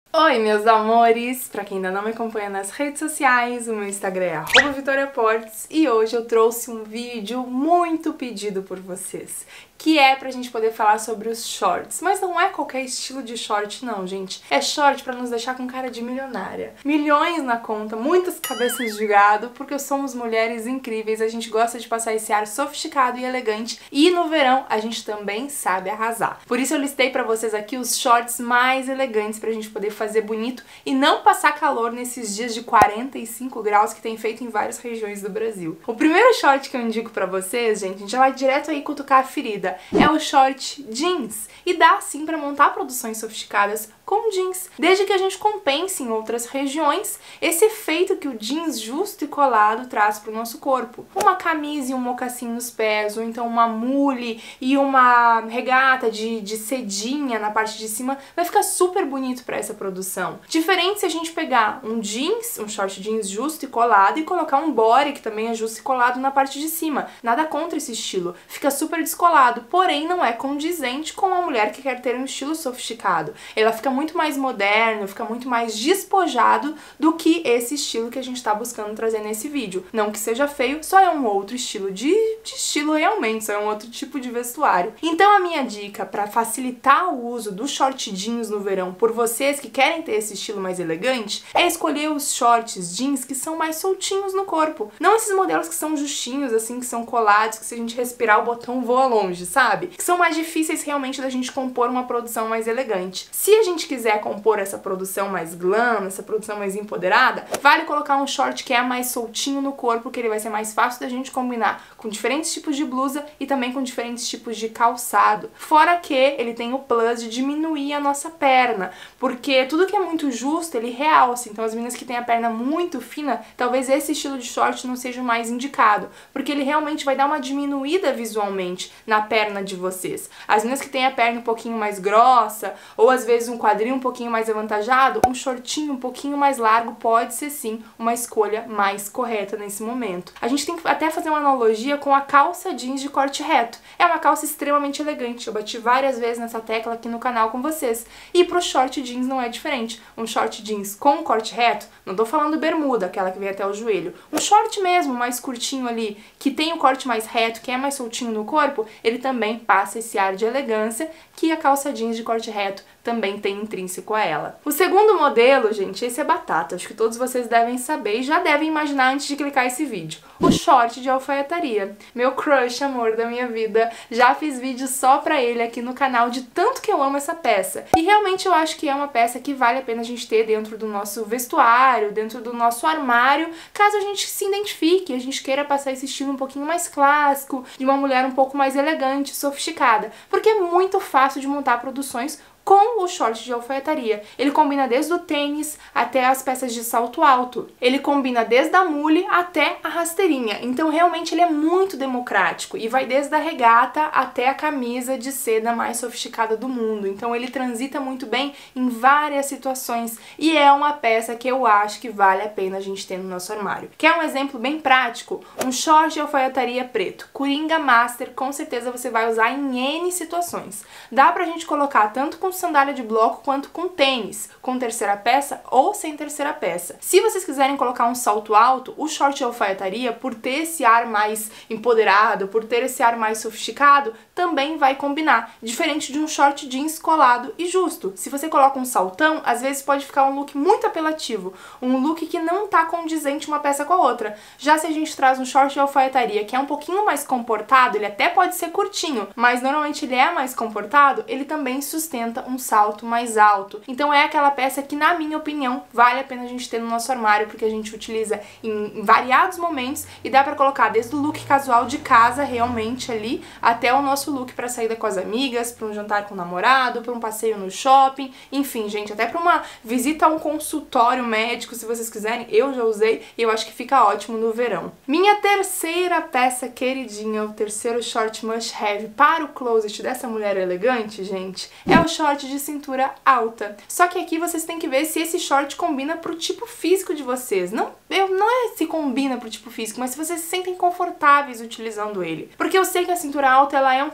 Oi, meus amores! Pra quem ainda não me acompanha nas redes sociais, o meu Instagram é @VitoriaPortes e hoje eu trouxe um vídeo muito pedido por vocês, que é pra gente poder falar sobre os shorts. Mas não é qualquer estilo de short não, gente. É short pra nos deixar com cara de milionária. Milhões na conta, muitas cabeças de gado, porque somos mulheres incríveis, a gente gosta de passar esse ar sofisticado e elegante e no verão a gente também sabe arrasar. Por isso eu listei pra vocês aqui os shorts mais elegantes pra gente poder fazer bonito e não passar calor nesses dias de 45 graus que tem feito em várias regiões do Brasil. O primeiro short que eu indico pra vocês, gente, a gente já vai direto aí cutucar a ferida, é o short jeans. E dá sim pra montar produções sofisticadas com jeans, desde que a gente compense em outras regiões esse efeito que o jeans justo e colado traz pro nosso corpo. Uma camisa e um mocassim nos pés, ou então uma mule e uma regata de sedinha na parte de cima, vai ficar super bonito pra essa produção. Diferente se a gente pegar um jeans, um short jeans justo e colado e colocar um body que também é justo e colado na parte de cima. Nada contra esse estilo, fica super descolado, porém não é condizente com uma mulher que quer ter um estilo sofisticado. Ela fica muito mais moderno, fica muito mais despojado do que esse estilo que a gente tá buscando trazer nesse vídeo. Não que seja feio, só é um outro estilo de estilo realmente, só é um outro tipo de vestuário. Então a minha dica para facilitar o uso do short jeans no verão por vocês que querem ter esse estilo mais elegante é escolher os shorts jeans que são mais soltinhos no corpo. Não esses modelos que são justinhos, assim, que são colados, que se a gente respirar o botão voa longe, sabe? Que são mais difíceis realmente da gente compor uma produção mais elegante. Se a gente quiser compor essa produção mais glam, essa produção mais empoderada, vale colocar um short que é mais soltinho no corpo, que ele vai ser mais fácil da gente combinar com diferentes tipos de blusa e também com diferentes tipos de calçado. Fora que ele tem o plus de diminuir a nossa perna, porque tudo que é muito justo, ele realça. Então as meninas que têm a perna muito fina, talvez esse estilo de short não seja o mais indicado, porque ele realmente vai dar uma diminuída visualmente na perna de vocês. As meninas que têm a perna um pouquinho mais grossa, ou às vezes um quadril um pouquinho mais avantajado, um shortinho um pouquinho mais largo pode ser sim uma escolha mais correta nesse momento. A gente tem que até fazer uma analogia com a calça jeans de corte reto. É uma calça extremamente elegante, eu bati várias vezes nessa tecla aqui no canal com vocês. E pro short jeans não é diferente. Um short jeans com corte reto, não tô falando bermuda, aquela que vem até o joelho, um short mesmo, mais curtinho ali, que tem o corte mais reto, que é mais soltinho no corpo, ele também passa esse ar de elegância que a calça jeans de corte reto também tem intrínseco a ela. O segundo modelo, gente, esse é batata, acho que todos vocês devem saber e já devem imaginar antes de clicar esse vídeo. O short de alfaiataria. Meu crush, amor da minha vida, já fiz vídeo só pra ele aqui no canal de tanto que eu amo essa peça. E realmente eu acho que é uma peça que vale a pena a gente ter dentro do nosso vestuário, dentro do nosso armário, caso a gente se identifique, a gente queira passar esse estilo um pouquinho mais clássico, de uma mulher um pouco mais elegante, sofisticada. Porque é muito fácil de montar produções com o short de alfaiataria. Ele combina desde o tênis até as peças de salto alto. Ele combina desde a mule até a rasteirinha. Então realmente ele é muito democrático e vai desde a regata até a camisa de seda mais sofisticada do mundo. Então ele transita muito bem em várias situações e é uma peça que eu acho que vale a pena a gente ter no nosso armário. Quer um exemplo bem prático? Um short de alfaiataria preto, Coringa Master, com certeza você vai usar em N situações. Dá pra gente colocar tanto com sandália de bloco quanto com tênis, com terceira peça ou sem terceira peça. Se vocês quiserem colocar um salto alto, o short de alfaiataria, por ter esse ar mais empoderado, por ter esse ar mais sofisticado, também vai combinar, diferente de um short jeans colado e justo. Se você coloca um saltão, às vezes pode ficar um look muito apelativo, um look que não tá condizente uma peça com a outra. Já se a gente traz um short de alfaiataria que é um pouquinho mais comportado, ele até pode ser curtinho, mas normalmente ele é mais comportado, ele também sustenta um salto mais alto. Então é aquela peça que, na minha opinião, vale a pena a gente ter no nosso armário, porque a gente utiliza em variados momentos e dá pra colocar desde o look casual de casa, realmente ali, até o nosso look pra saída com as amigas, pra um jantar com o namorado, pra um passeio no shopping, enfim, gente, até pra uma visita a um consultório médico, se vocês quiserem, eu já usei e eu acho que fica ótimo no verão. Minha terceira peça queridinha, o terceiro short must have para o closet dessa mulher elegante, gente, é o short de cintura alta. Só que aqui vocês têm que ver se esse short combina pro tipo físico de vocês. Não é se combina pro tipo físico, mas se vocês se sentem confortáveis utilizando ele. Porque eu sei que a cintura alta ela é um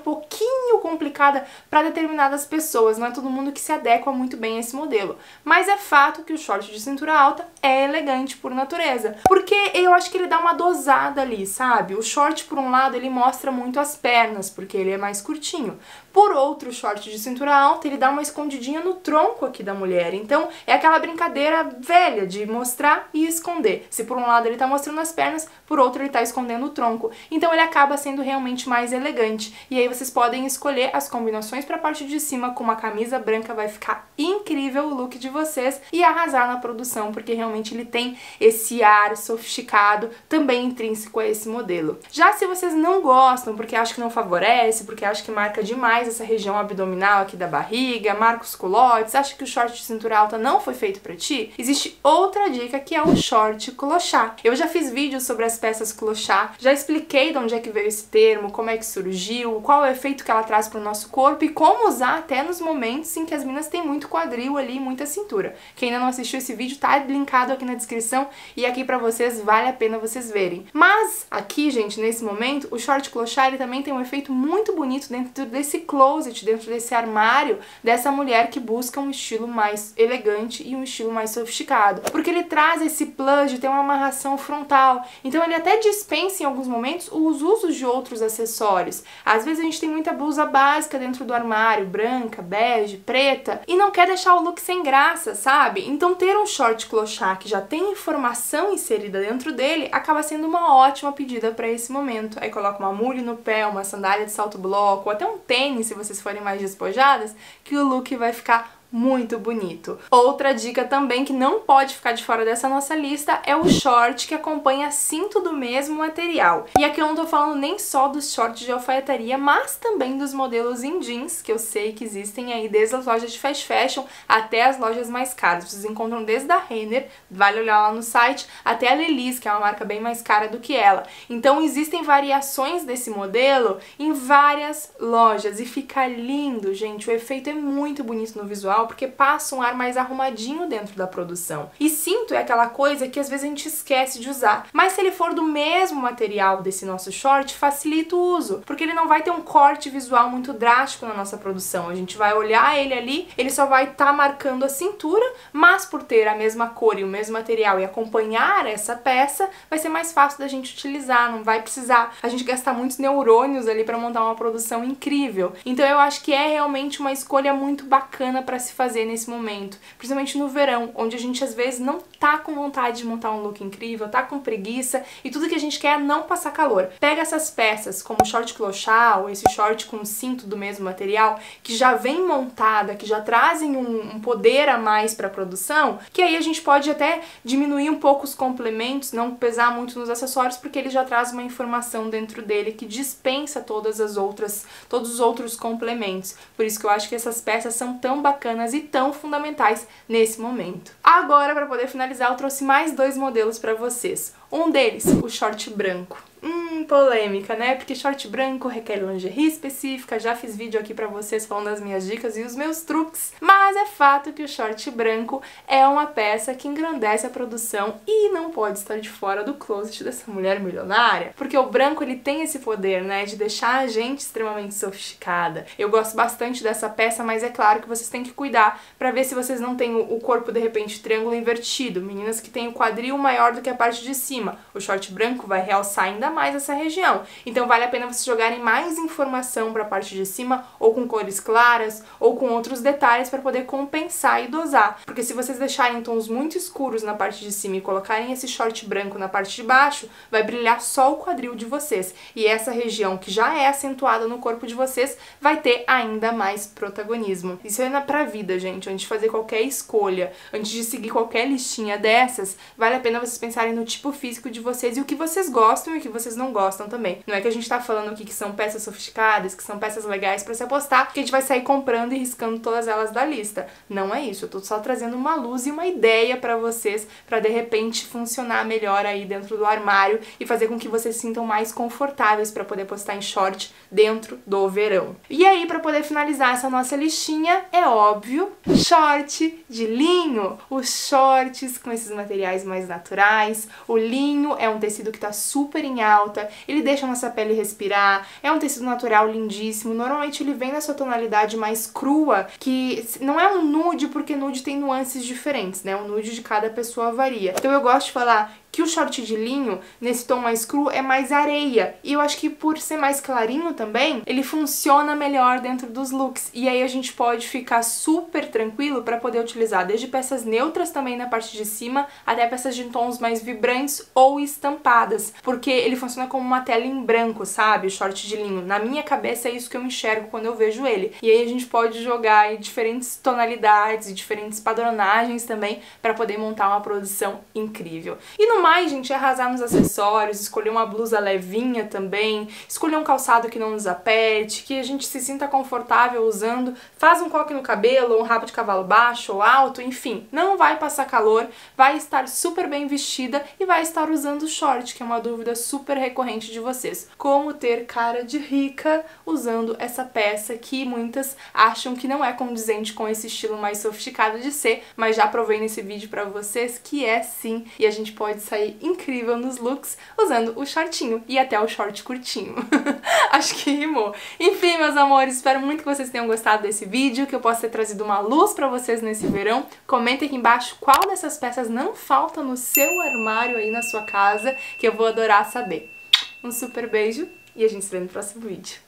pouquinho complicada para determinadas pessoas, não é todo mundo que se adequa muito bem a esse modelo. Mas é fato que o short de cintura alta é elegante por natureza, porque eu acho que ele dá uma dosada ali, sabe? O short, por um lado, ele mostra muito as pernas, porque ele é mais curtinho. Por outro, o short de cintura alta, ele dá uma escondidinha no tronco aqui da mulher. Então, é aquela brincadeira velha de mostrar e esconder. Se por um lado ele tá mostrando as pernas, por outro ele tá escondendo o tronco. Então, ele acaba sendo realmente mais elegante. E aí vocês podem escolher as combinações pra parte de cima, com uma camisa branca vai ficar incrível o look de vocês e arrasar na produção, porque realmente ele tem esse ar sofisticado, também intrínseco a esse modelo. Já se vocês não gostam, porque acham que não favorece, porque acham que marca demais essa região abdominal aqui da barriga, marca os culotes, acha que o short de cintura alta não foi feito pra ti, existe outra dica que é o short clochard. Eu já fiz vídeos sobre as peças clochard, já expliquei de onde é que veio esse termo, como é que surgiu, qual é o efeito que ela traz pro nosso corpo e como usar até nos momentos em que as meninas têm muito quadril ali, muita cintura. Quem ainda não assistiu esse vídeo tá linkado aqui na descrição e aqui pra vocês, vale a pena vocês verem. Mas aqui, gente, nesse momento, o short clochard ele também tem um efeito muito bonito dentro desse closet, dentro desse armário dessa mulher que busca um estilo mais elegante e um estilo mais sofisticado. Porque ele traz esse plus de ter uma amarração frontal. Então ele até dispensa em alguns momentos os usos de outros acessórios. Às vezes a gente tem muita blusa básica dentro do armário, branca, bege, preta, e não quer deixar o look sem graça, sabe? Então ter um short clochard que já tem informação inserida dentro dele acaba sendo uma ótima pedida para esse momento. Aí coloca uma mule no pé, uma sandália de salto bloco, ou até um tênis se vocês forem mais despojadas, que o look vai ficar muito bonito. Outra dica também que não pode ficar de fora dessa nossa lista é o short que acompanha cinto do mesmo material. E aqui eu não tô falando nem só dos shorts de alfaiataria, mas também dos modelos em jeans, que eu sei que existem aí desde as lojas de fast fashion até as lojas mais caras. Vocês encontram desde a Renner, vale olhar lá no site, até a Lelis, que é uma marca bem mais cara do que ela. Então existem variações desse modelo em várias lojas e fica lindo, gente. O efeito é muito bonito no visual, porque passa um ar mais arrumadinho dentro da produção. E cinto é aquela coisa que às vezes a gente esquece de usar. Mas se ele for do mesmo material desse nosso short, facilita o uso, porque ele não vai ter um corte visual muito drástico na nossa produção. A gente vai olhar ele ali, ele só vai estar marcando a cintura, mas por ter a mesma cor e o mesmo material e acompanhar essa peça, vai ser mais fácil da gente utilizar, não vai precisar a gente gastar muitos neurônios ali para montar uma produção incrível. Então eu acho que é realmente uma escolha muito bacana para se fazer nesse momento, principalmente no verão, onde a gente às vezes não tá com vontade de montar um look incrível, tá com preguiça e tudo que a gente quer é não passar calor. Pega essas peças, como o short clochard ou esse short com cinto do mesmo material, que já vem montada, que já trazem um poder a mais para a produção, que aí a gente pode até diminuir um pouco os complementos, não pesar muito nos acessórios, porque ele já traz uma informação dentro dele que dispensa todos os outros complementos. Por isso que eu acho que essas peças são tão bacanas e tão fundamentais nesse momento. Agora, para poder finalizar, eu trouxe mais dois modelos para vocês. Um deles, o short branco. Polêmica, né? Porque short branco requer lingerie específica, já fiz vídeo aqui pra vocês falando das minhas dicas e os meus truques, mas é fato que o short branco é uma peça que engrandece a produção e não pode estar de fora do closet dessa mulher milionária, porque o branco ele tem esse poder, né, de deixar a gente extremamente sofisticada. Eu gosto bastante dessa peça, mas é claro que vocês têm que cuidar pra ver se vocês não têm o corpo de repente triângulo invertido, meninas que têm o quadril maior do que a parte de cima. O short branco vai realçar ainda mais essa região. Então vale a pena vocês jogarem mais informação para a parte de cima, ou com cores claras, ou com outros detalhes para poder compensar e dosar. Porque se vocês deixarem tons muito escuros na parte de cima e colocarem esse short branco na parte de baixo, vai brilhar só o quadril de vocês. E essa região que já é acentuada no corpo de vocês vai ter ainda mais protagonismo. Isso é pra vida, gente. Antes de fazer qualquer escolha, antes de seguir qualquer listinha dessas, vale a pena vocês pensarem no tipo físico de vocês e o que vocês gostam e o que vocês não gostam também. Não é que a gente tá falando aqui que são peças sofisticadas, que são peças legais pra se apostar, que a gente vai sair comprando e riscando todas elas da lista. Não é isso, eu tô só trazendo uma luz e uma ideia pra vocês, pra de repente funcionar melhor aí dentro do armário e fazer com que vocês se sintam mais confortáveis pra poder postar em short dentro do verão. E aí, pra poder finalizar essa nossa listinha, é óbvio, short de linho. Os shorts com esses materiais mais naturais. O linho é um tecido que tá super em alta, ele deixa a nossa pele respirar, é um tecido natural lindíssimo, normalmente ele vem na sua tonalidade mais crua, que não é um nude porque nude tem nuances diferentes, né? O nude de cada pessoa varia. Então eu gosto de falar que o short de linho, nesse tom mais cru, é mais areia. E eu acho que por ser mais clarinho também, ele funciona melhor dentro dos looks. E aí a gente pode ficar super tranquilo para poder utilizar desde peças neutras também na parte de cima, até peças de tons mais vibrantes ou estampadas. Porque ele funciona como uma tela em branco, sabe? O short de linho. Na minha cabeça é isso que eu enxergo quando eu vejo ele. E aí a gente pode jogar em diferentes tonalidades e diferentes padronagens também para poder montar uma produção incrível. E no mais, gente, arrasar nos acessórios, escolher uma blusa levinha também, escolher um calçado que não nos aperte, que a gente se sinta confortável usando, faz um coque no cabelo, ou um rabo de cavalo baixo ou alto, enfim, não vai passar calor, vai estar super bem vestida e vai estar usando short, que é uma dúvida super recorrente de vocês. Como ter cara de rica usando essa peça que muitas acham que não é condizente com esse estilo mais sofisticado de ser, mas já provei nesse vídeo pra vocês que é sim, e a gente pode sair incrível nos looks usando o shortinho e até o short curtinho. Acho que rimou. Enfim, meus amores, espero muito que vocês tenham gostado desse vídeo, que eu possa ter trazido uma luz pra vocês nesse verão. Comentem aqui embaixo qual dessas peças não falta no seu armário aí na sua casa, que eu vou adorar saber. Um super beijo e a gente se vê no próximo vídeo.